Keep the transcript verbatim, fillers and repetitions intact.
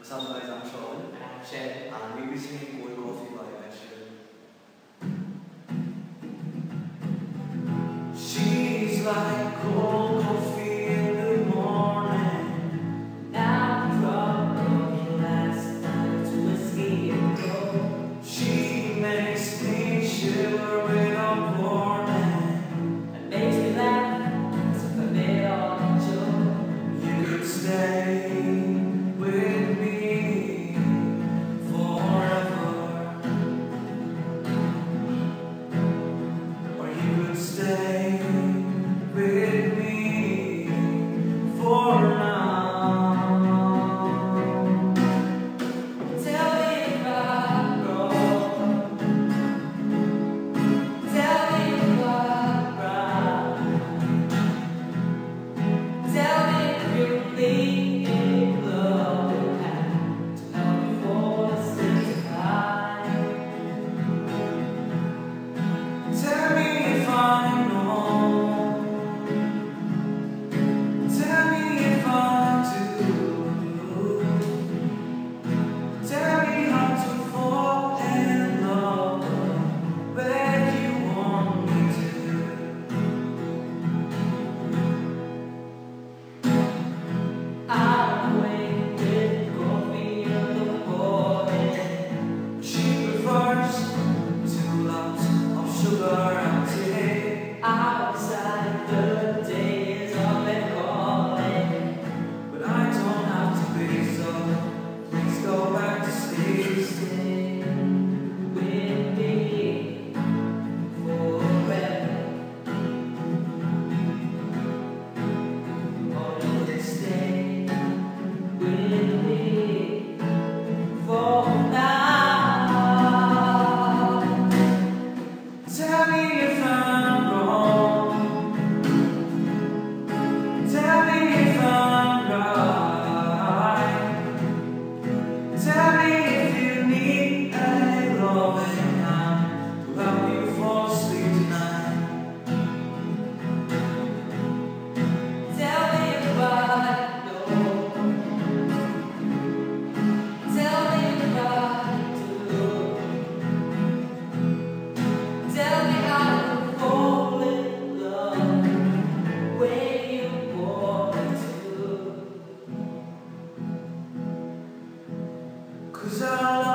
What's up guys, I'm Sheldon and I'm Ed and we'll be singing Cold Coffee by Ed Sheeran. She's like cold coffee in the morning. Now drop of last night's whiskey and go. She makes me shiver without warning and makes me laugh as if I made all the joke. You could stay with me forever, or you could stay with me for now. Tell me if I'm wrong, tell me if I'm right, tell me if you need love to help me fall asleep tonight. Tell me if I know, tell me if I do, tell me how to fall in love where you want me to. I'm waiting with coffee in the morning. She prefers two lumps of sugar and tea. Outside the day is up and calling, but I don't have to be, so please go back to sleep. Stay with me forever, or you can stay with me for now. Tell me if I'm wrong, tell me if I'm right, tell me if you need a loving hand to help you fall asleep tonight. Tell me if I know, tell me if I do, tell me how to fall in love when you want to. 'Cause I